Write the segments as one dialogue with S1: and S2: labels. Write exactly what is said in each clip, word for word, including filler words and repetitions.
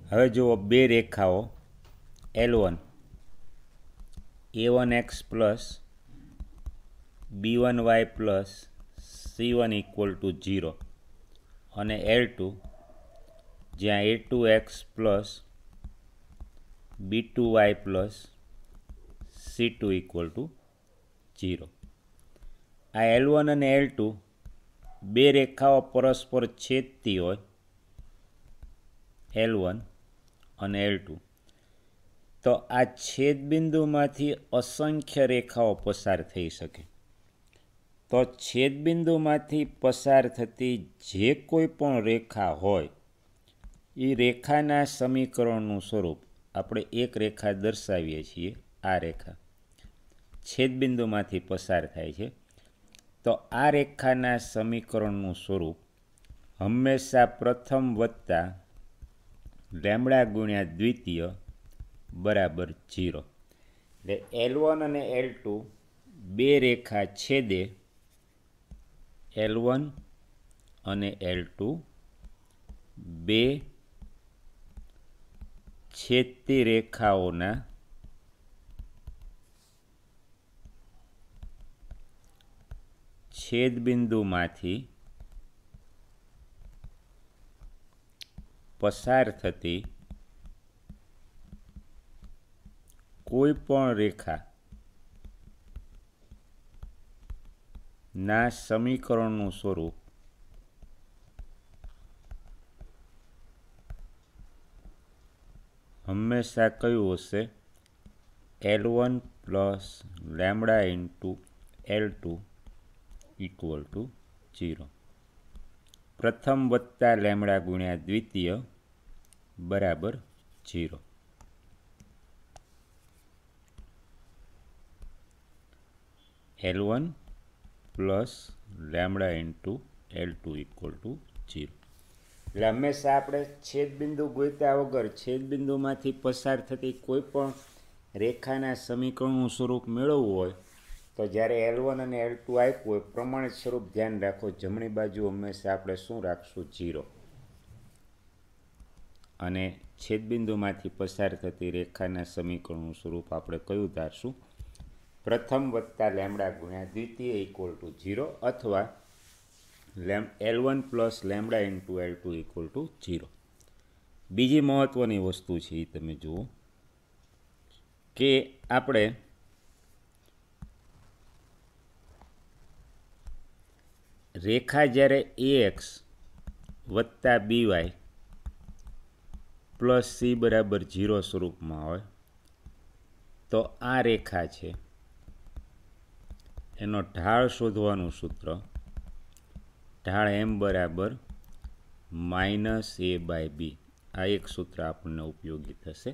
S1: હવે જુઓ બે રેખાઓ L one A one x plus B one Y plus C one equal to zero અને એલ ટુ જ્યાં A two x plus B two Y plus C two equal to zero. આ L one અને L two બે રેખાઓ પરસ્પર છેદતી હોય L one અને એલ ટુ, તો આ છેદબિંદુમાંથી અસંખ્ય રેખાઓ પસાર થઈ શકે. તો છેદબિંદુમાંથી પસાર થતી જે કોઈ પણ રેખા હોય એ રેખાના સમીકરણનું સ્વરૂપ આપણે એક રેખા દર્શાવીએ છીએ. આ રેખા છેદબિંદુમાંથી પસાર થાય છે, તો આ રેખાના સમીકરણનું સ્વરૂપ હંમેશા પ્રથમ વત્તા લેમડા ગુણ્યા દ્વિતીય બરાબર ઝીરો. એટલે એલ વન અને એલ ટુ બે રેખા છેદે એલ વન અને એલ ટુ બે છેદતી રેખાઓના છેદબિંદુમાંથી પસાર થતી કોઈ પણ રેખા ના સમીકરણનું સ્વરૂપ હંમેશા કયું હશે? L one plus lambda into L two equal to zero. પ્રથમ વત્તા લેમડા ગુણ્યા દ્વિતીય બરાબર ઝીરો. L one plus lambda into L two equal to zero. એટલે હંમેશા આપણે છેદબિંદુ ગોત્યા વગર છેદબિંદુમાંથી પસાર થતી કોઈ પણ રેખાના સમીકરણનું સ્વરૂપ મેળવવું હોય તો જ્યારે એલ વન અને એલ ટુ આપ્યું હોય પ્રમાણિત સ્વરૂપ ધ્યાન રાખો. જમણી બાજુ હંમેશા આપણે શું રાખશું? ઝીરો. અને છેદબિંદુમાંથી પસાર થતી રેખાના સમીકરણનું સ્વરૂપ આપણે કયું ધારશું? પ્રથમ વત્તા લેમડા ગુણ્યા દ્વિતીય ઇક્વલ ટુ ઝીરો અથવા લેમ L one plus lambda into L two equal to zero. બીજી મહત્ત્વની વસ્તુ છે એ તમે જુઓ કે આપણે રેખા જ્યારે એ એક્સ વત્તા બી વાય પ્લસ સી બરાબર ઝીરો સ્વરૂપમાં હોય તો આ રેખા છે એનો ઢાળ શોધવાનું સૂત્ર ઢાળ એમ બરાબર માઇનસ એ બાય બી. આ એક સૂત્ર આપણને ઉપયોગી થશે.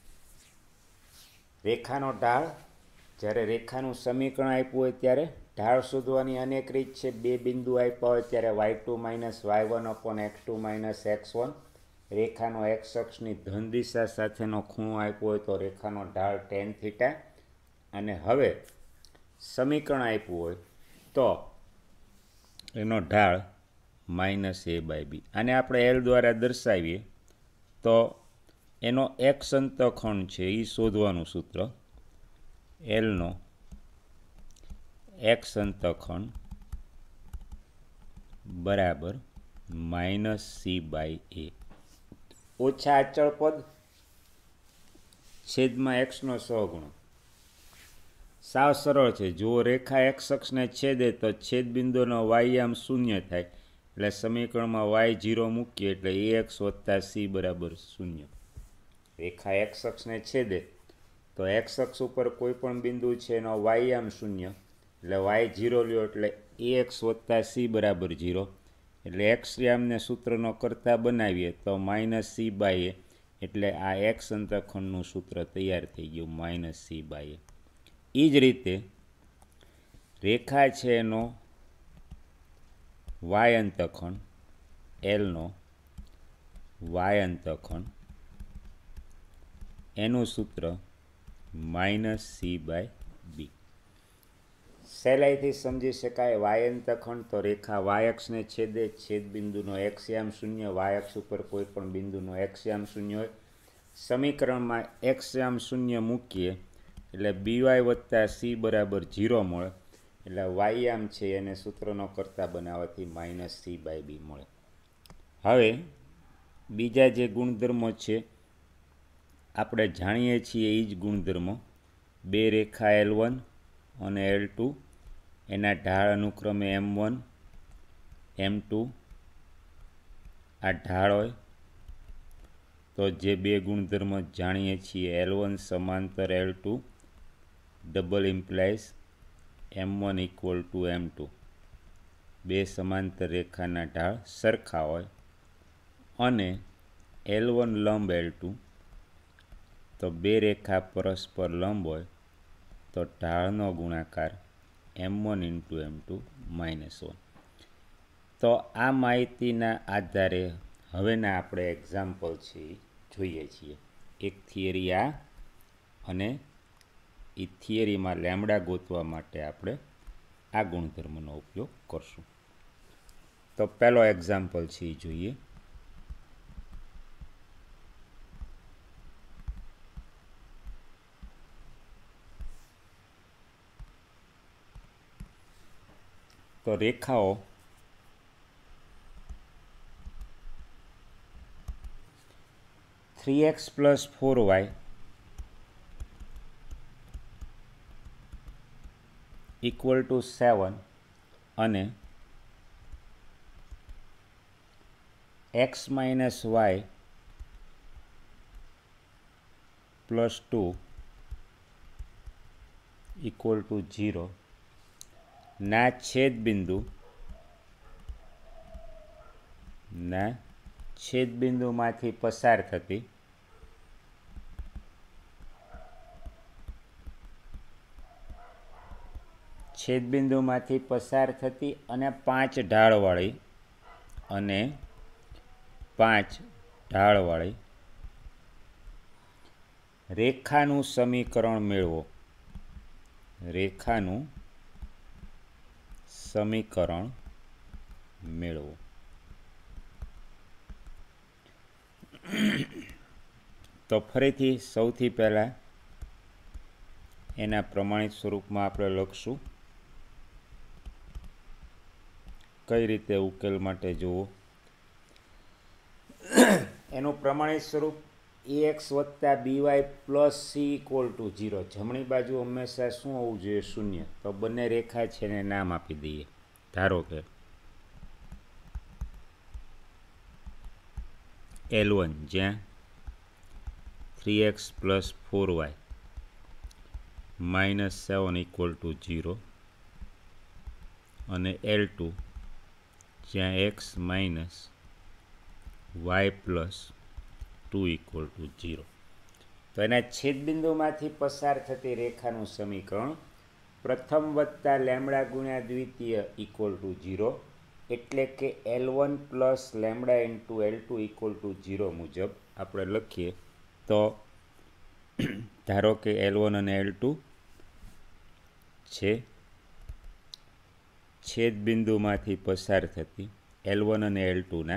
S1: રેખાનો ઢાળ જ્યારે રેખાનું સમીકરણ આપ્યું હોય ત્યારે ઢાળ શોધવાની અનેક રીત છે. બે બિંદુ આપ્યા હોય ત્યારે Y two minus Y one upon X two minus X one. રેખાનો એક્સ અક્ષની ધન દિશા સાથેનો ખૂણો આપ્યો હોય તો રેખાનો ઢાળ ટેન થીટા. અને હવે સમીકરણ આપ્યું હોય તો એનો ઢાળ માઇનસ એ બાય બી. આને આપણે એલ દ્વારા દર્શાવીએ તો એનો એક્સ અંતઃખંડ છે એ શોધવાનું સૂત્ર એલનો એક્સ અંતઃખંડ બરાબર માઇનસ સી બાય એ. ઓછા અચળ પદ છેદમાં એક્સનો સહગુણક. સાવ સરળ છે. જો રેખા એક્સ અક્ષને છેદે તો છેદબિંદુનો વાય આમ શૂન્ય થાય એટલે સમીકરણમાં વાય ઝીરો મૂકીએ એટલે એ એક્સ વત્તા સી બરાબર શૂન્ય. રેખા એક્સ અક્ષને છેદે તો એક્સ અક્ષ ઉપર કોઈ પણ બિંદુ છે એનો વાય આમ શૂન્ય એટલે વાય ઝીરો લ્યો એટલે એ એક્સ વત્તા સી બરાબર ઝીરો. એટલે એક્સ યામને સૂત્રનો કરતા બનાવીએ તો માઇનસ સી બાય એ એટલે આ એક્સ અંતઃખંડનું સૂત્ર તૈયાર થઈ ગયું માઇનસ સી બાય એ. એ જ રીતે રેખા છે એનો વાય અંતઃખંડ એલનો વાય અંતઃખંડ એનું સૂત્ર માઇનસ સી બાય બી. સહેલાઈથી સમજી શકાય. વાય અંતઃખંડ તો રેખા વાય અક્ષને છેદે છેદ બિંદુનો એક્સ યામ શૂન્ય વાય અક્ષ ઉપર કોઈ પણ બિંદુનો એક્સ યામ શૂન્ય હોય સમીકરણમાં એક્સ આમ શૂન્ય મૂકીએ એટલે બી વાય વત્તા સી બરાબર ઝીરો મળે, એટલે વાય આમ છે એને સૂત્રનો કરતા બનાવવાથી માઇનસ સી બાય બી મળે. હવે બીજા જે ગુણધર્મો છે આપણે જાણીએ છીએ એ જ ગુણધર્મો. બે રેખા એલ વન અને એલ ટુ, એના ઢાળ અનુક્રમે એમ વન એમ ટુ, આ ઢાળ હોય તો જે બે ગુણધર્મો જાણીએ છીએ, એલ વન સમાંતર L two double implies M one equal to M two, બે સમાંતર રેખાના ઢાળ સરખા હોય, અને એલ વન લંબ એલ ટુ, તો બે રેખા પરસ્પર લંબ હોય તો ઢાળનો ગુણાકાર એમ વન ઇન્ટુ એમ ટુ માઇનસ વન. તો આ માહિતીના આધારે હવેના આપણે એક્ઝામ્પલ છે એ જોઈએ છીએ. એક થિયરી આ, અને એ થિયરીમાં લેમડા ગોતવા માટે આપણે આ ગુણધર્મનો ઉપયોગ કરશું. તો પહેલો એક્ઝામ્પલ છે એ જોઈએ. તો રેખાઓ three x plus four Y equal to seven અને x minus Y plus two equal to zero ના છેદબિંદુ ના છેદબિંદુમાંથી પસાર થતી છેદબિંદુમાંથી પસાર થતી અને પાંચ ઢાળવાળી અને પાંચ ઢાળવાળી રેખાનું સમીકરણ મેળવો. રેખાનું સમીકરણ મેળવો. તો ફરીથી સૌથી પહેલાં એના પ્રમાણિત સ્વરૂપમાં આપણે લખશું. કઈ રીતે ઉકેલ માટે જુઓ. એનું પ્રમાણિત સ્વરૂપ એ એક્સ વત્તા B Y plus C equal to zero. જમણી બાજુ હંમેશા શું હોવું જોઈએ? શૂન્ય. તો બંને રેખા છે એને નામ આપી દઈએ. ધારો કે એલ વન જ્યાં three x plus four Y minus seven equal to zero, અને એલ ટુ જ્યાં X minus Y plus two equal to zero. તો એના છેદબિંદુમાંથી પસાર થતી રેખાનું સમીકરણ પ્રથમ વત્તા લેમડા ગુણ્યા દ્વિતીય ઇક્વલ ટુ ઝીરો, એટલે કે L one plus lambda into L two equal to zero મુજબ આપણે લખીએ. તો ધારો કે એલ વન અને એલ ટુ છે છેદબિંદુમાંથી પસાર થતી એલ વન અને એલ ટુના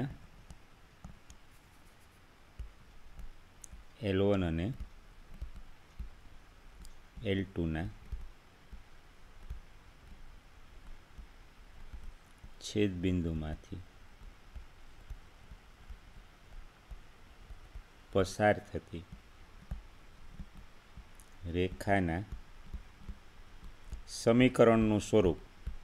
S1: એલ વન અને એલ ટુના છેદબિંદુમાંથી પસાર થતી રેખાના સમીકરણનું સ્વરૂપ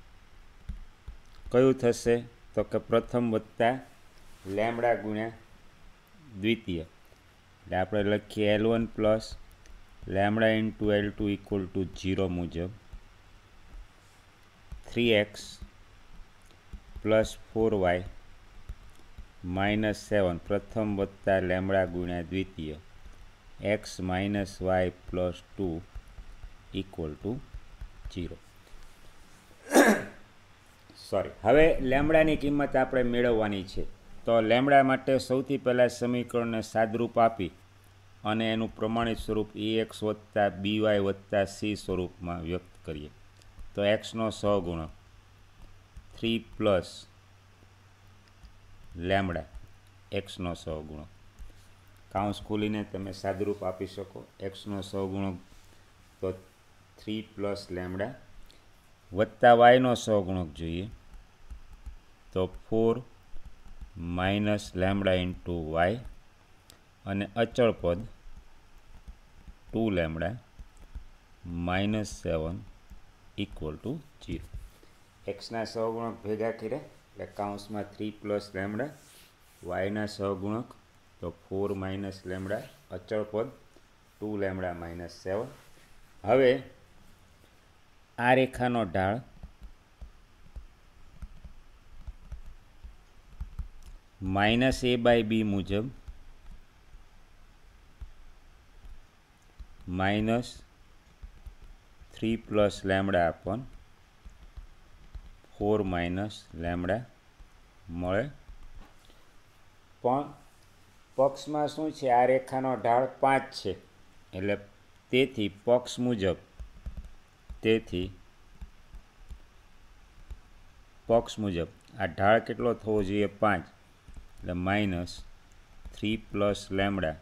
S1: કયું થશે? તો કે પ્રથમ વત્તા લેમડા ગુણ્યા દ્વિતીય. એટલે આપણે લખીએ L one plus lambda into L two equal to zero મુજબ three x plus four Y minus seven પ્રથમ વત્તા લેમડા ગુણ્યા દ્વિતીય x minus Y plus two equal to zero. Sorry, હવે લેમડાની કિંમત આપણે મેળવવાની છે. તો લેમડા માટે સૌથી પહેલાં સમીકરણને સાદરૂપ આપી અને એનું પ્રમાણિત સ્વરૂપ એ એક્સ વત્તા બી વાય વત્તા સી સ્વરૂપમાં વ્યક્ત કરીએ. તો એક્સનો સહગુણક થ્રી પ્લસ લેમડા એક્સનો સહગુણક કાઉન્સ ખોલીને તમે સાદુરૂપ આપી શકો. એક્સનો સહગુણક તો થ્રી પ્લસ લેમડા વત્તા વાયનો સહગુણક જોઈએ તો four minus lambda into y અને અચળ પદ two lambda minus seven equal to zero. એક્સના સહગુણક ભેગા કર્યા એટલે કાઉન્સમાં થ્રી પ્લસ લેમડા, વાયના સહગુણક તો ફોર માઇનસ લેમડા, અચળ પદ ટુ લેમડા માઇનસ સેવન. હવે આ રેખાનો ઢાળ માઇનસ એ બાય બી મુજબ minus three plus lambda upon four minus lambda મળે. પણ પક્ષમાં શું છે, આ રેખાનો ઢાળ પાંચ છે એટલે તેથી પક્ષ મુજબ તેથી પક્ષ મુજબ આ ઢાળ કેટલો થવો જોઈએ? પાંચ. એટલે minus three plus lambda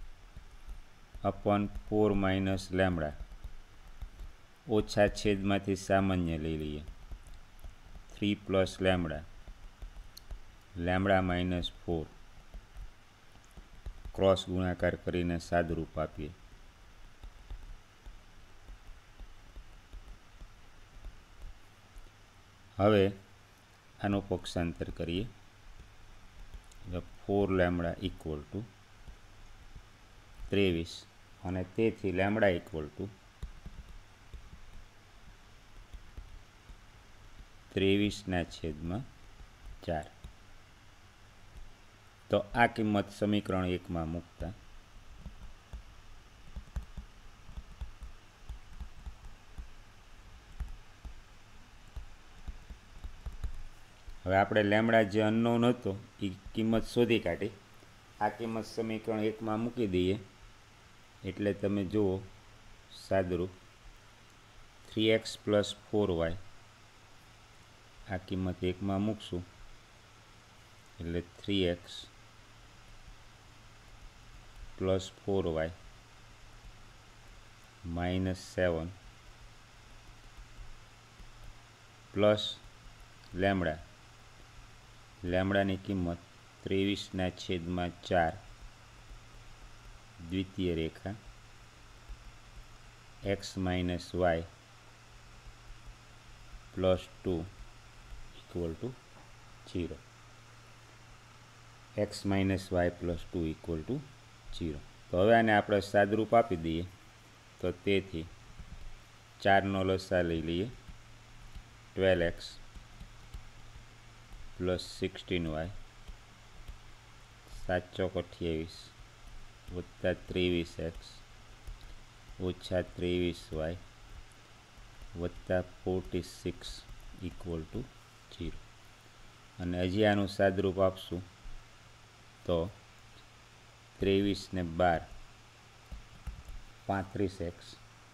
S1: upon four minus lambda ઓછા છેદમાંથી સામાન્ય લઈ લઈએ. Three plus lambda lambda minus four cross ગુણાકાર કરીને સાદુરૂપ આપીએ. હવે આનું પક્ષાંતર કરીએ એટલે ફોર લેમડા ઇક્વલ ટુ ત્રેવીસ અને તેથી લેમડા ઇક્વલ ટુ ત્રેવીસના છેદમાં ચાર. તો આ કિંમત સમીકરણ એકમાં મૂકતા હવે આપણે લેમડા જે અનનોન હતો એ કિંમત શોધી કાઢી. આ કિંમત સમીકરણ એકમાં મૂકી દઈએ એટલે તમે જુઓ સાદુરૂપ three x plus four y આ કિંમત એકમાં મૂકશું એટલે three x plus four Y minus seven plus lambda લેમડાની કિંમત ત્રેવીસના છેદમાં ચાર દ્વિતીય રેખા x minus Y plus two equal to zero. X minus Y plus two equal to zero. તો હવે આને આપણે સાદુરૂપ આપી દઈએ તો તેથી ચારનો લસા લઈ લઈએ. Twelve x plus sixteen y સાત ચોક અઠ્યાવીસ વત્તા ત્રેવીસ એક્સ ઓછા ત્રેવીસ વાય વત્તા forty six equal to zero. અને હજી આનું સાદુરૂપ આપશું તો ત્રેવીસ ને બાર પાંત્રીસ એક્સ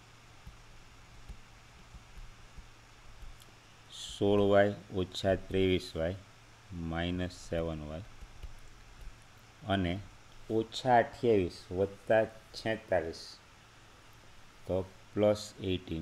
S1: સોળ વાય ઓછા ત્રેવીસ વાય માઇનસ સેવન વાય અને ઓછા અઠ્યાવીસ વત્તા છેતાલીસ તો plus eighteen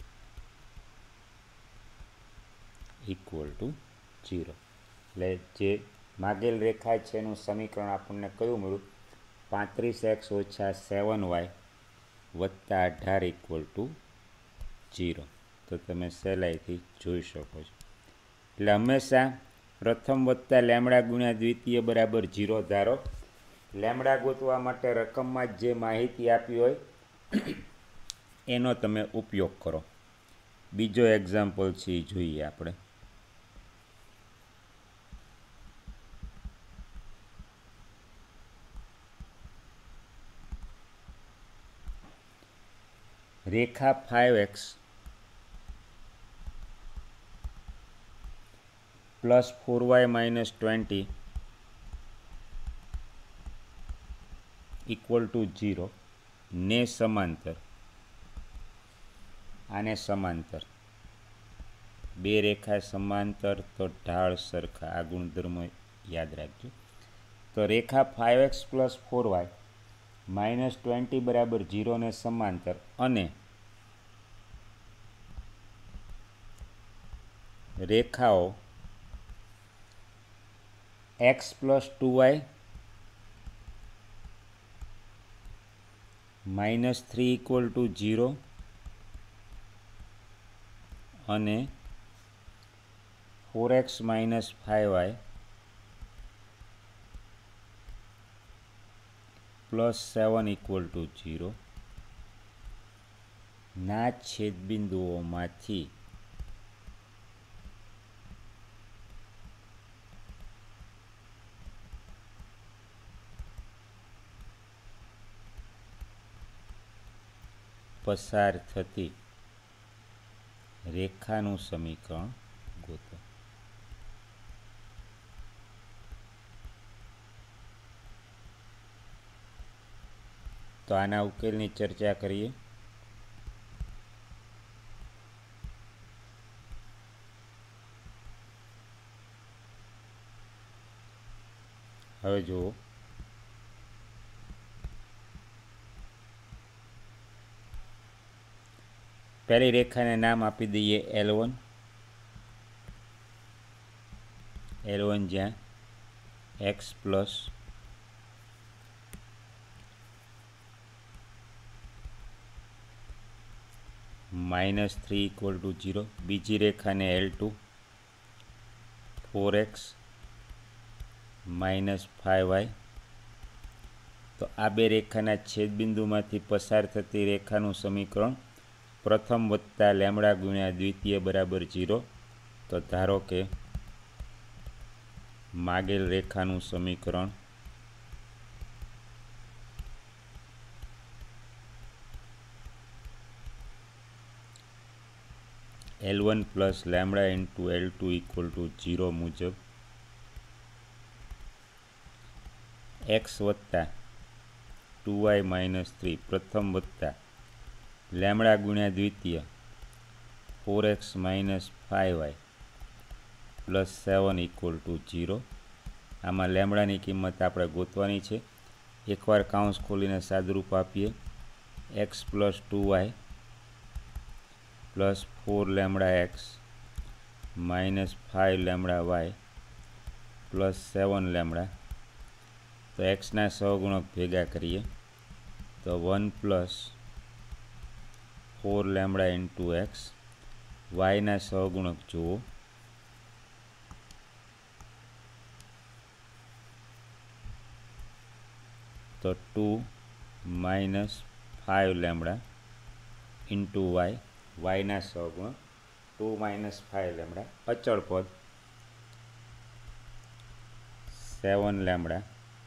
S1: equal to zero. એટલે જે માગેલ રેખા છે એનું સમીકરણ આપણને કયું મળ્યું? પાંત્રીસ એક્સ ઓછા સેવન વાય વત્તા અઢાર ઇક્વલ ટુ જીરો. તો તમે સહેલાઈથી જોઈ શકો છો. એટલે હંમેશા પ્રથમ વત્તા લેમડા ગુણ્યા દ્વિતીય બરાબર જીરો ધારો. લેમડા ગોતવા માટે રકમમાં જે માહિતી આપી હોય એનો તમે ઉપયોગ કરો. બીજો એક્ઝામ્પલ છે એ જોઈએ આપણે. રેખા five x plus four Y minus twenty equal to zero ને સમાંતર. આને સમાંતર બે રેખા સમાંતર તો ઢાળ સરખા. આ ગુણધર્મ યાદ રાખજો. તો રેખા five x plus four Y minus twenty બરાબર ઝીરોને સમાંતર અને રેખાઓ x plus two y minus three equal to zero અને four x minus five y plus seven equal to zero ના છેદબિંદુઓમાંથી પસાર થતી રેખાનું સમીકરણ ગોતો. તો આના ઉકેલની ચર્ચા કરીએ. હવે જુઓ, પહેલી રેખાને નામ આપી દઈએ એલ વન. એલ વન જ્યાં x plus minus three equal to zero. બીજી રેખાને L two four x minus five y. તો આ બે રેખાના છેદબિંદુમાંથી પસાર થતી રેખાનું સમીકરણ પ્રથમ વત્તા લેમડા ગુણ્યા દ્વિતીય બરાબર ઝીરો. તો ધારો કે માગેલ રેખાનું સમીકરણ L one plus lambda into L two equal to zero મુજબ એક્સ વત્તા ટુ વાય માઇનસ થ્રી પ્રથમ વત્તા લેમડા ગુણ્યા દ્વિતીય four x minus five y plus seven equal to zero. આમાં લેમડાની કિંમત આપણે ગોતવાની છે. એકવાર કાઉન્સ ખોલીને સાદુરૂપ આપીએ. X plus two Y plus four lambda x minus five lambda y plus seven lambda. તો એક્સના સહગુણક ભેગા કરીએ તો one plus four lambda into x. વાયના સહગુણક જુઓ તો two minus five lambda into y. વાયના સહગુણક ટુ માઇનસ ફાઇવ લેમડા. અચળ પદ seven lambda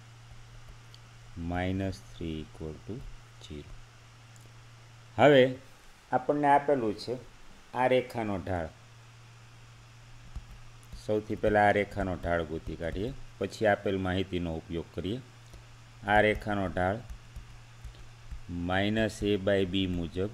S1: minus three equal to zero. હવે આપણને આપેલું છે આ રેખાનો ઢાળ. સૌથી પહેલાં આ રેખાનો ઢાળ ગોતી કાઢીએ, પછી આપેલ માહિતીનો ઉપયોગ કરીએ. આ રેખાનો ઢાળ માઇનસ એ બાય બી મુજબ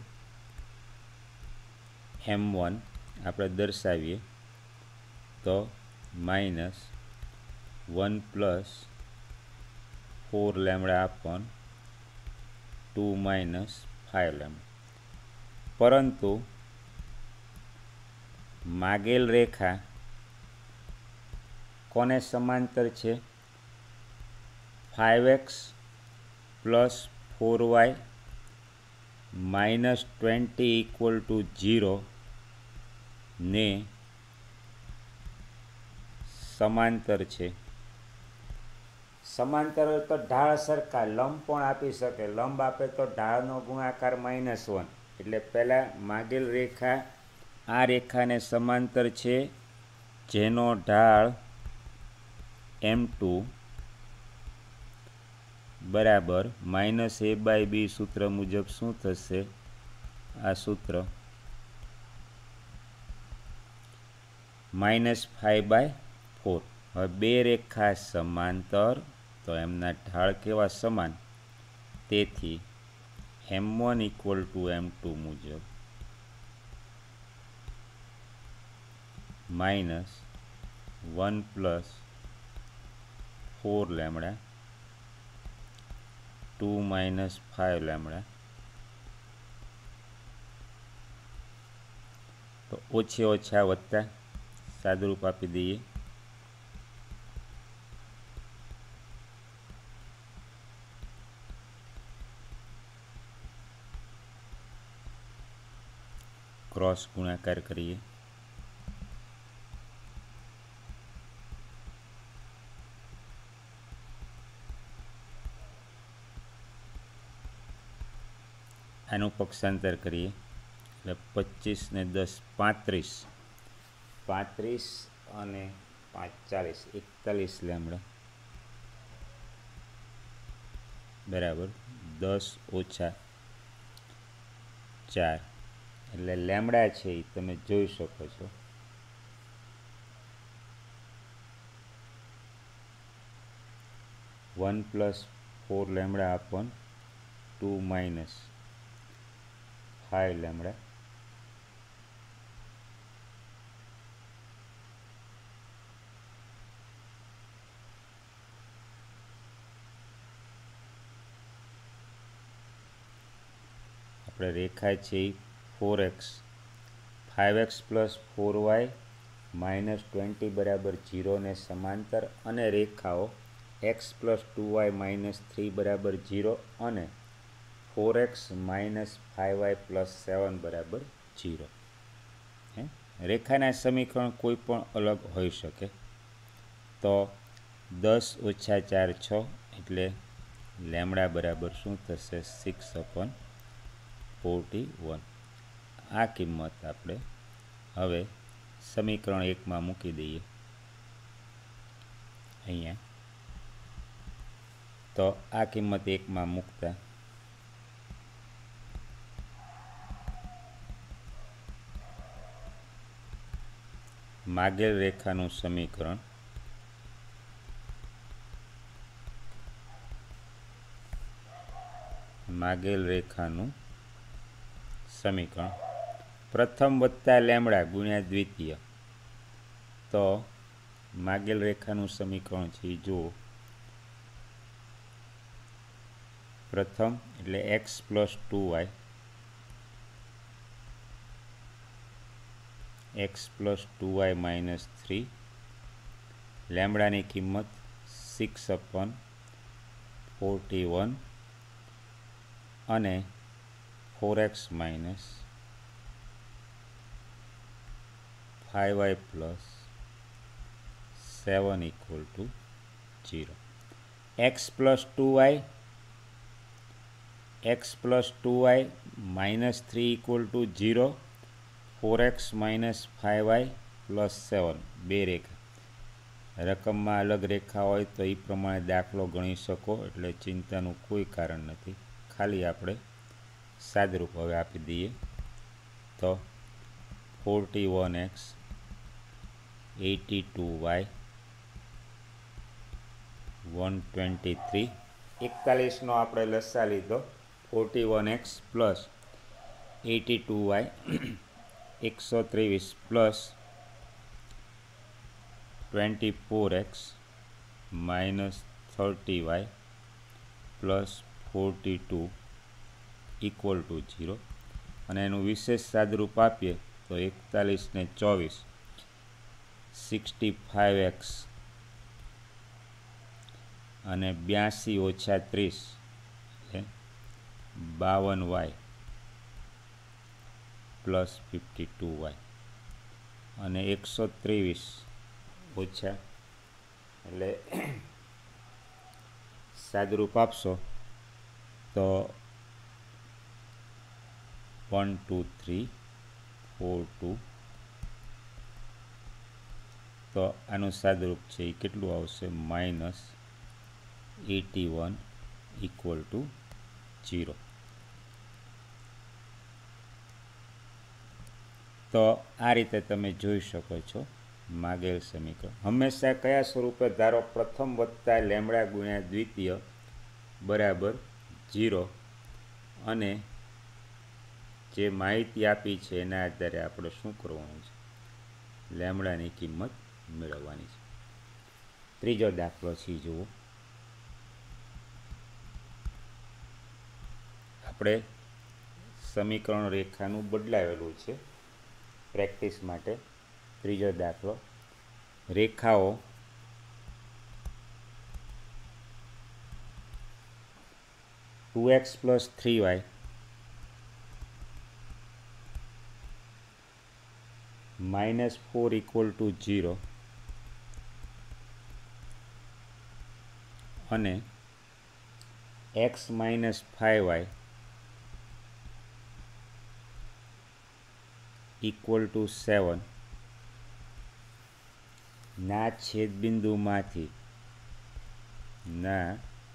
S1: એમ વન આપણે દર્શાવીએ તો minus one plus four lambda upon two minus five lambda. પરંતુ માગેલ રેખા કોને સમાંતર છે? Five x plus four Y minus twenty equal to zero ને સમાંતર છે. સમાંતર હોય તો ઢાળ સરખા, લંબ પણ આપી શકે. લંબ આપે તો ઢાળનો ગુણાકાર માઇનસ વન. એટલે પહેલાં માગેલ રેખા આ રેખાને સમાંતર છે, જેનો ઢાળ એમ ટુ બરાબર માઇનસ એ બાય બી સૂત્ર મુજબ શું થશે? આ સૂત્ર માઇનસ ફાઈવ બાય ફોર. હવે બે રેખા સમાંતર તો એમના ઢાળ કેવા? સમાન. તેથી m one equal to M two મુજબ minus one plus four lambda two two minus five lambda, તો ઓછે ઓછા વત્તા સાદુરૂપ આપી દઈએ. ક્રોસ ગુણાકાર કરીએ. આનું પક્ષાંતર કરીએ એટલે પચીસ ને દસ પાંત્રીસ, પાંત્રીસ અને પાંચ ચાલીસ, એકતાલીસ લેમડા બરાબર દસ ઓછા ચાર, એટલે લેમડા છે એ તમે જોઈ શકો છો one plus four lambda upon two minus five lambda, આપણે રેખા છે એ four x, five x plus four Y minus twenty બરાબર જીરોને સમાંતર, અને રેખાઓ x plus two y minus three બરાબર જીરો અને four x minus five y plus seven બરાબર જીરો. હે રેખાના સમીકરણ કોઈ પણ અલગ હોઈ શકે. તો દસ ઓછા ચાર છ, એટલે લેમડા બરાબર શું થશે? Six upon forty one. આ કિંમત આપણે હવે સમીકરણ એકમાં મૂકી દઈએ અહીંયા. તો આ કિંમત એકમાં મૂકતા માગેલ રેખાનું સમીકરણ માગેલ રેખાનું સમીકરણ પ્રથમ વત્તા લેમડા ગુણ્યા દ્વિતીય. તો માગેલ રેખાનું સમીકરણ છે એ જુઓ, પ્રથમ એટલે x plus two y, x plus two y minus three, લેમડાની કિંમત સિક્સ અપોન ફોર્ટી વન અને four x minus five y plus seven equal to zero. X plus two y x plus two y minus three equal to zero, four x minus five y plus seven, બે રેખા. રકમમાં અલગ રેખા હોય તો એ પ્રમાણે દાખલો ગણી શકો, એટલે ચિંતાનું કોઈ કારણ નથી. ખાલી આપણે સાદરૂપ હવે આપી દઈએ. તો forty one x, eighty two y, one twenty three, એકતાલીસનો આપણે લસા લીધો. Forty one x plus eighty two y એકસો ત્રેવીસ plus twenty four x minus thirty y plus forty two equal to zero. અને એનું વિશેષ સાદરૂપ આપીએ તો એકતાલીસ ને ચોવીસ, સિક્સટી ફાઇવ એક્સ અને બ્યાસી ઓછા ત્રીસ એટલે બાવન y plus fifty two y, અને એકસો ત્રેવીસ ઓછા એટલે સાદરૂપ આપશો તો one two three four two. તો આનું સાદરૂપ છે એ કેટલું આવશે? Minus eighty one equal to zero. તો આ રીતે તમે જોઈ શકો છો માગેલ સમીકરણ. હંમેશા કયા સ્વરૂપે? ધારો પ્રથમ વત્તા લેમડા ગુણ્યા દ્વિતીય બરાબર જીરો, અને જે માહિતી આપી છે એના આધારે આપણે શું કરવાનું છે? લેમડાની કિંમત મેળવવાની છે. ત્રીજો દાખલો છે જુઓ. આપણે સમીકરણ રેખાનું બદલાવેલું છે પ્રેક્ટિસ માટે. ત્રીજો દાખલો, રેખાઓ two x plus three y minus four equal to zero અને x minus five y equal to seven ના છેદબિંદુમાંથી ના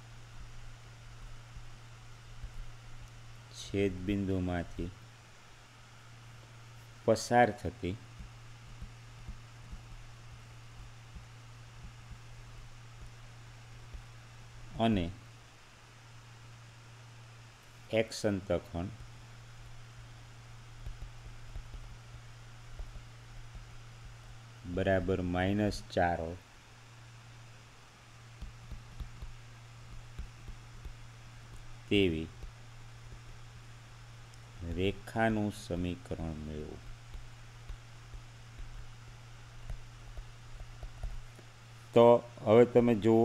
S1: છેદબિંદુમાંથી પસાર થતી અને એક્સ અંતઃખંડ બરાબર માઇનસ ચાર હોય તેવી રેખાનું સમીકરણ મેળવો. તો હવે તમે જુઓ,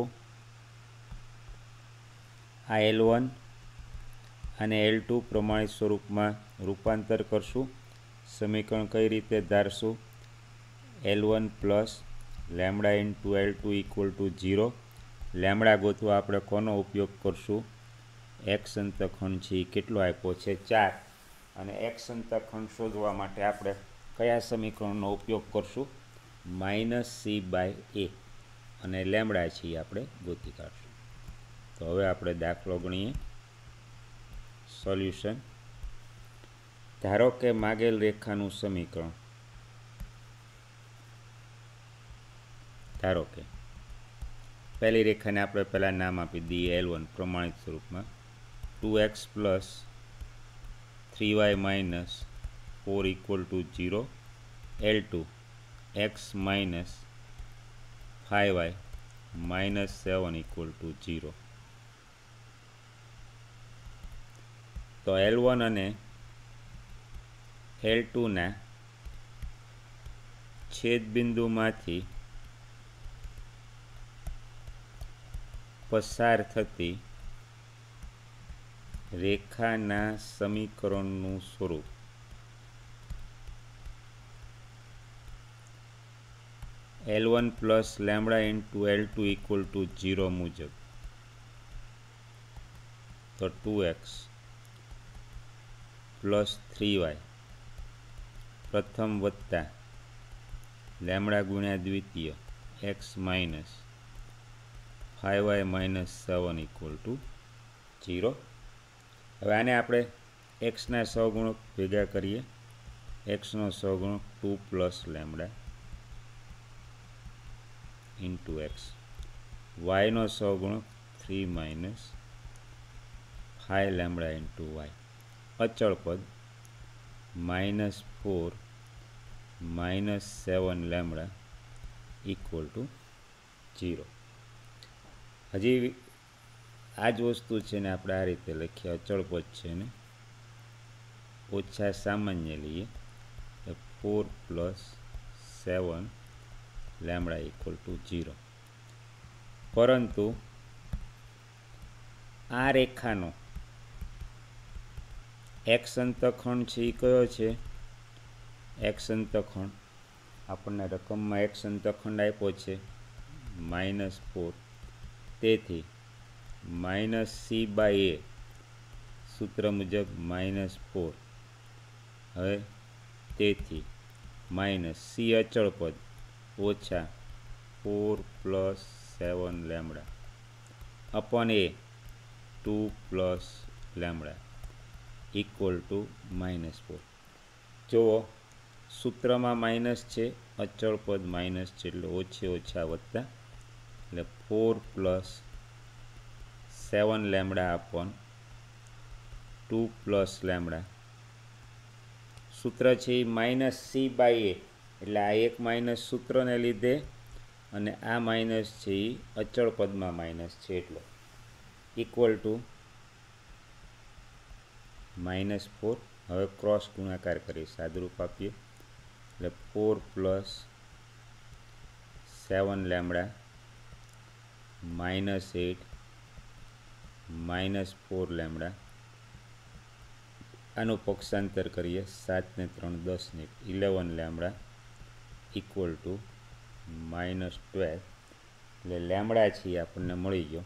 S1: આ એલ વન અને એલ ટુ પ્રમાણિત સ્વરૂપમાં રૂપાંતર કરશું. સમીકરણ કઈ રીતે ધારશું? L one plus lambda into L two equal to zero. Lambda ગોતવા આપણે કોનો ઉપયોગ કરશું? એક્સ અંતઃખંડ છે એ કેટલો આપ્યો છે? ચાર. અને એક્સ અંતઃખંડ શોધવા માટે આપણે કયા સમીકરણનો ઉપયોગ કરશું? Minus C by a. અને લેમડા છે એ આપણે ગોતી કાઢશું. તો હવે આપણે દાખલો ગણીએ. સોલ્યુશન. ધારો કે માગેલ રેખાનું સમીકરણ, ધારો કે પહેલી રેખાને આપણે પહેલાં નામ આપી દઈએ એલ વન પ્રમાણિત સ્વરૂપમાં. Two x plus three y minus four equal to zero. L two x minus five y minus seven equal to zero. તો એલ વન અને એલ ટુના છેદબિંદુમાંથી પસાર થતી રેખાના સમીકરણનું સ્વરૂપ L one plus lambda into L two equal to zero મુજબ. તો two x plus three y પ્રથમ વત્તા લેમડા ગુણ્યા દ્વિતીય x minus five y minus seven equal to zero. હવે આને આપણે એક્સના સહગુણક ભેગા કરીએ. એક્સનો સહગુણક two plus lambda into x, વાયનો સહગુણક three minus five lambda into y, અચળ પદ minus four minus seven lambda equal to zero. હજી આ જ વસ્તુ છે ને આપણે આ રીતે લખીએ. અચળ પદ છે ને ઓછા સામાન્ય લઈએ. Four plus seven lambda equal to zero. પરંતુ આ રેખાનો એક્સ અંતઃખંડ છે એ કયો છે? એક્સ અંતઃખંડ આપણને રકમમાં એક્સ અંતઃખંડ આપ્યો છે માઇનસ ફોર. તેથી માઇનસ સી બાય એ સૂત્ર મુજબ માઇનસ ફોર. હવે તેથી માઇનસ સી અચળ પદ ઓછા four plus seven lambda upon એ two plus lambda equal to minus four. જુઓ, સૂત્રમાં માઇનસ છે, અચળ પદ માઇનસ છે એટલે ઓછી ઓછા વત્તા, એટલે four plus seven lambda upon two plus lambda. સૂત્ર છે એ માઇનસ સી બાય એ, એટલે આ એક માઇનસ સૂત્રને લીધે અને આ માઇનસ છે એ અચળ પદમાં માઇનસ છે એટલે ઇક્વલ ટુ માઇનસ ફોર. હવે ક્રોસ ગુણાકાર કરી સાદરૂપ આપીએ એટલે four plus seven lambda minus eight minus four lambda. આનું પક્ષાંતર કરીએ, સાત ને ત્રણ દસ ને eleven lambda equal to minus twelve. એટલે લેમડા છે આપણને મળી ગયો,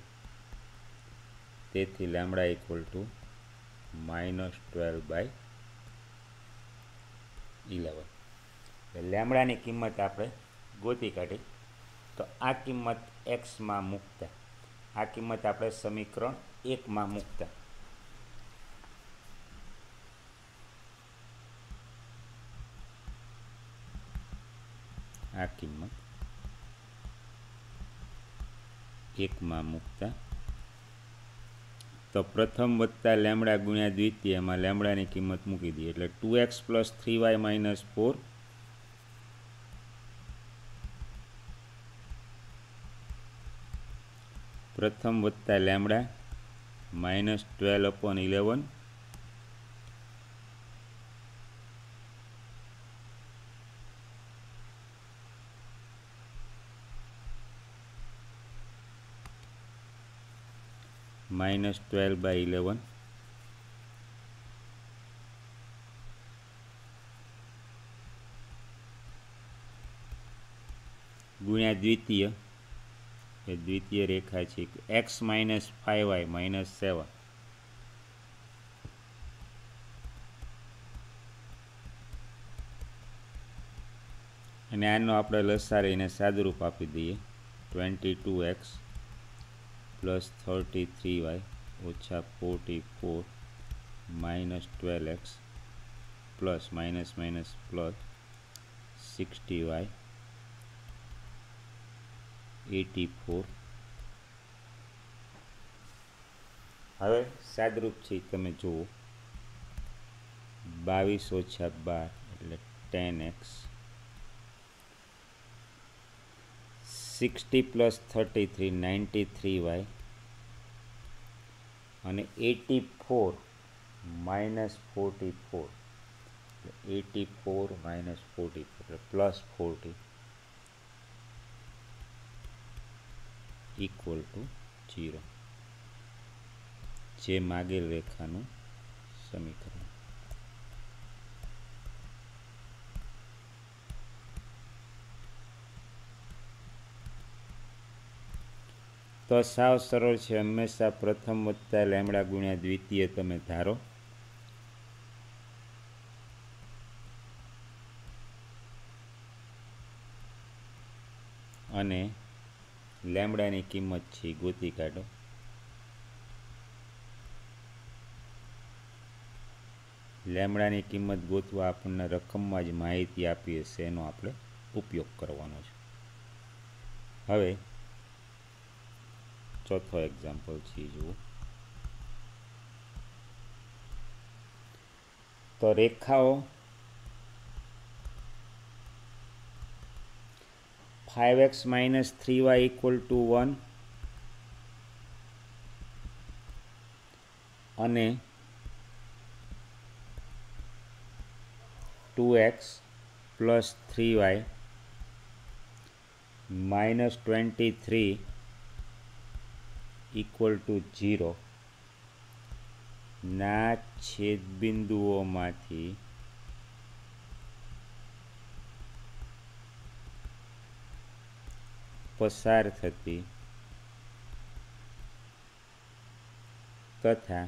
S1: તેથી lambda equal to minus twelve by eleven. એટલે લેમડાની કિંમત આપણે ગોતી કાઢી. તો આ કિંમત એક્સમાં મૂકતા, આ કિંમત આપણે સમીકરણ એકમાં મૂકતા આ કિંમત એકમાં મૂકતા તો પ્રથમ વત્તા લેમડા ગુણ્યા દ્વિતીયમાં લેમડાની કિંમત મૂકી દઈએ એટલે two x plus three y minus four પ્રથમ વત્તા lambda minus twelve upon eleven minus twelve by eleven ગુણ્યા દ્વિતીય, એ દ્વિતીય રેખા છે x minus five y minus seven. અને આનો આપણે લસાડીને સાદરૂપ આપી દઈએ, twenty two x plus thirty three y ઓછા forty four minus twelve x plus minus minus plus sixty y eighty four. હવે સાદરૂપ છે તમે જુઓ, બાવીસ ઓછા બાર એટલે ten x, sixty plus thirty three ninety three y અને eighty four minus forty four eighty four minus forty four એટલે plus forty equal to zero, જે માગેલ રેખાનું સમીકરણ. તો સાવ સરળ છે, હંમેશા પ્રથમ વત્તા લેમડા ગુણ્યા દ્વિતીય તમે ધારો અને લેમડાની કિંમત છે ગોતી કાઢો. લેમડાની કિંમત ગોતવા આપણને રકમમાં જ માહિતી આપી હશે, એનો આપણે ઉપયોગ કરવાનો છે. હવે ચોથો એક્ઝામ્પલ છે જુઓ. તો રેખાઓ five x minus three y equal to one અને two x plus three y minus twenty three equal to zero ના છેદબિંદુઓમાંથી પસાર થતી તથા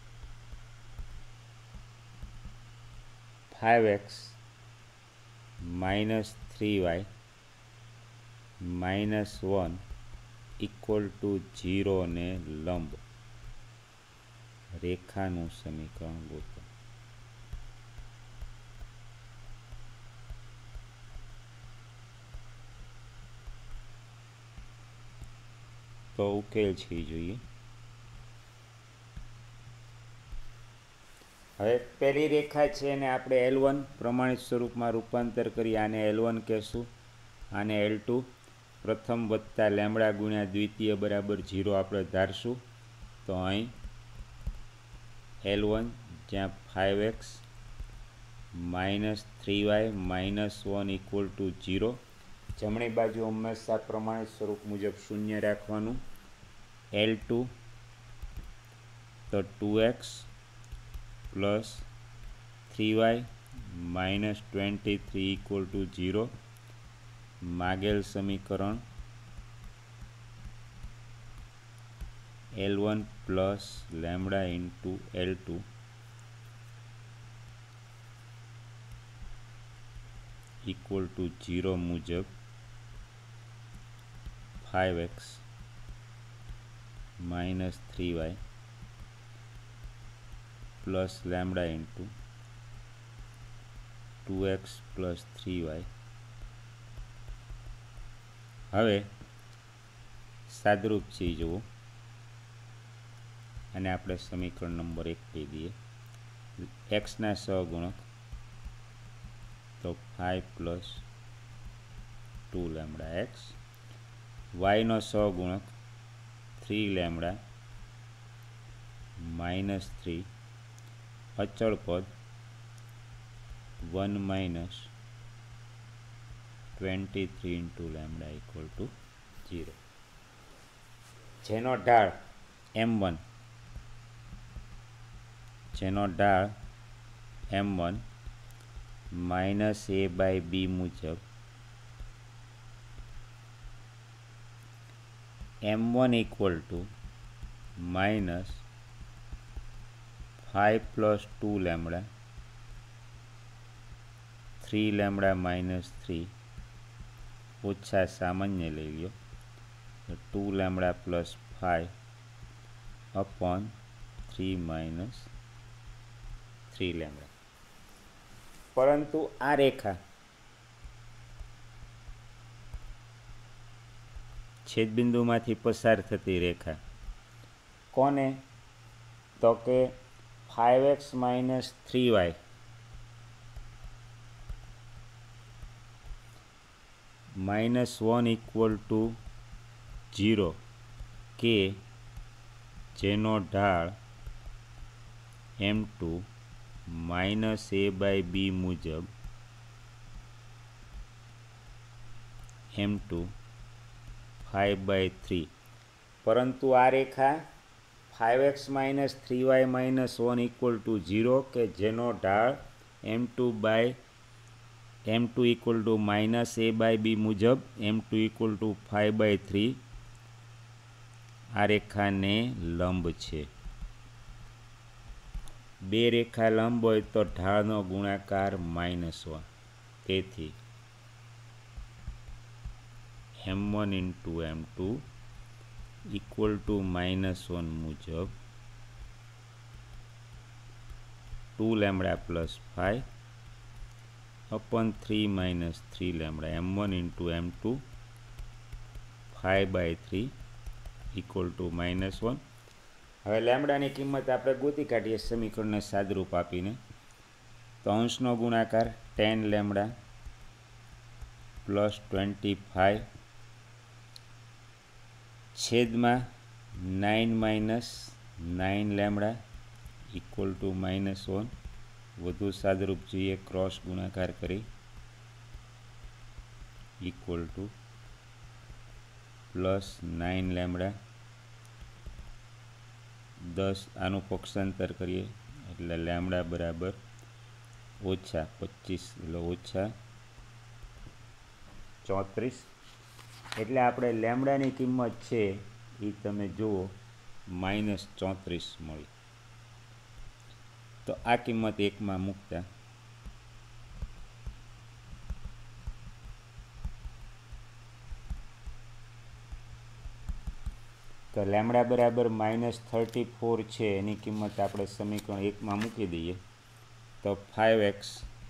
S1: five x minus three y minus one equal to zero ને લંબ રેખાનું સમીકરણ ગોતો. તો ઉકેલ છે જોઈએ. હવે પહેલી રેખા છે એને આપણે એલ વન પ્રમાણિત સ્વરૂપમાં રૂપાંતર કરી, આને એલ વન કહેશું, આને એલ ટુ. પ્રથમ વત્તા લેમડા ગુણ્યા દ્વિતીય બરાબર ઝીરો આપણે ધારશું. તો અહીં એલ વન જ્યાં five x minus three y minus one equal to zero. જમણી બાજુ હંમેશા પ્રમાણિત સ્વરૂપ મુજબ શૂન્ય રાખવાનું. એલ ટુ તો two x plus three y minus twenty three equal to zero. માગેલ સમીકરણ L one plus lambda into L two equal to zero મુજબ five x minus three y plus lambda into two x plus three y. હવે સાદરૂપ છે જુઓ, અને આપણે સમીકરણ નંબર એક કહી દઈએ. એક્સના સહગુણક તો five plus two lambda x, વાયનો સહગુણક થ્રી લેમડા માઇનસ થ્રી, અચળ પદ one minus twenty three into lambda equal to zero. જેનો ઢાળ એમ વન જેનો ઢાળ m one minus a by b મુજબ m one equal to minus five plus two lambda three lambda minus three ઓછા સામાન્ય લઈ લો two lambda plus five upon three minus three lambda. પરંતુ આ રેખા છેદબિંદુમાંથી પસાર થતી રેખા કોને? તો કે five x minus three y minus one equal to zero કે જેનો ઢાળ m two minus a by b મુજબ m two five by three. પરંતુ આ રેખા five x minus three y minus one equal to zero કે જેનો ઢાળ m two by m two equal to minus a by b મુજબ m two equal to five by three આ રેખાને લંબ છે. બે રેખા લંબ હોય તો ઢાળનો ગુણાકાર માઇનસ વન. તેથી m one into M two equal to minus one મુજબ two lambda plus five upon three minus three lambda m one into M two five by three equal to minus one. હવે લેમડાની કિંમત આપણે ગોતી કાઢીએ સમીકરણને સાદરૂપ આપીને. તો અંશનો ગુણાકાર ten lambda plus twenty five છેદમાં nine minus nine lambda equal to minus one. વધુ સાદરૂપ જોઈએ ક્રોસ ગુણાકાર કરી equal to plus nine lambda દસ. આનું પક્ષાંતર કરીએ એટલે લેમડા બરાબર ઓછા પચીસ એટલે ઓછા ચોત્રીસ. એટલે આપણે લેમડાની કિંમત છે એ તમે જુઓ માઇનસ ચોત્રીસ મળી. તો આ કિંમત એકમાં મૂકતા તો લેમડા બરાબર માઇનસ થર્ટી ફોર છે. એની કિંમત આપણે સમીકરણ એકમાં મૂકી દઈએ તો five x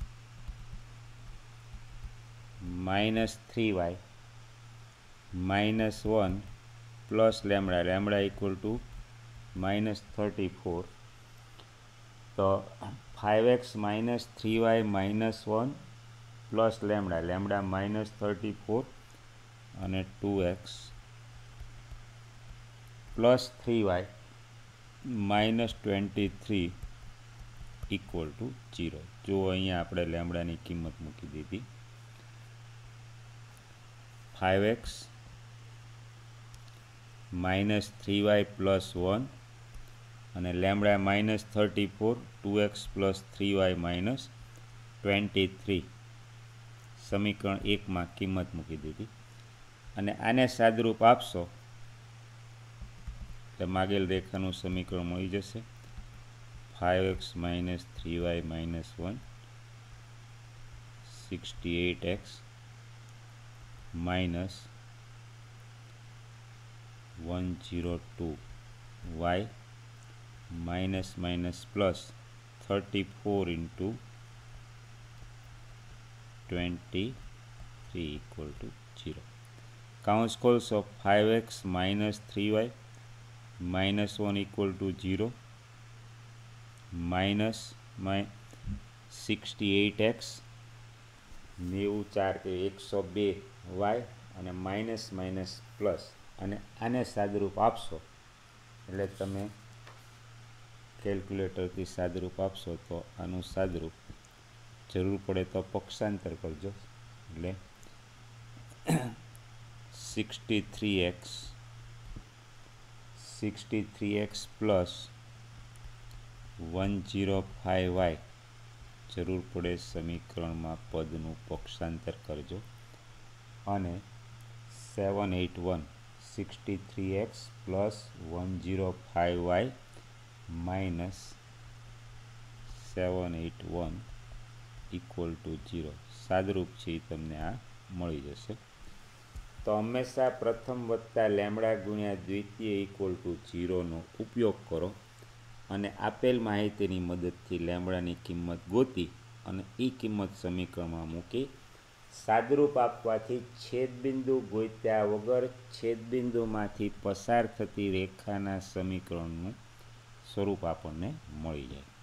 S1: minus three y minus one plus lambda lambda equal to minus thirty four. તો five x minus three y minus one plus lambda lambda minus thirty four અને two x plus three y minus twenty three equal to zero. જો અહીંયા આપણે લેમડાની કિંમત મૂકી દીધી five x minus three y plus one અને lambda minus thirty four two x plus three y minus twenty three સમીકરણ એકમાં કિંમત મૂકી દીધી અને આને સાદરૂપ આપશો એટલે માગેલ રેખાનું સમીકરણ મળી જશે. Five x minus three y minus one sixty eight x minus one zero two y minus minus plus thirty four into twenty three equal to zero. કાઉન્સ ખોલશો five x minus three y minus one equal to zero minus my sixty eight x નેવું ચાર કે એકસો બે Y અને minus minus plus અને આને સાદરૂપ આપશો એટલે તમે કેલ્ક્યુલેટરથી સાદરૂપ આપશો તો આનું સાદરૂપ જરૂર પડે તો પક્ષાંતર કરજો એટલે sixty three x sixty three x plus one zero five y જરૂર પડે સમીકરણમાં પદનું પક્ષાંતર કરજો અને seven eight one sixty three x plus one zero five y minus seven eight one equal to zero. સાદરૂપ છે એ તમને આ મળી જશે. તો હંમેશા પ્રથમ વત્તા લેમડા ગુણ્યા દ્વિતીય ઇક્વલ ટુ ઝીરોનો ઉપયોગ કરો અને આપેલ માહિતીની મદદથી લેમડાની કિંમત ગોતી અને એ કિંમત સમીકરણમાં મૂકી સાદરૂપ આપવાથી છેદબિંદુ ગોત્યા વગર છેદબિંદુમાંથી પસાર થતી રેખાના સમીકરણનું સ્વરૂપ આપણને મળી જાય.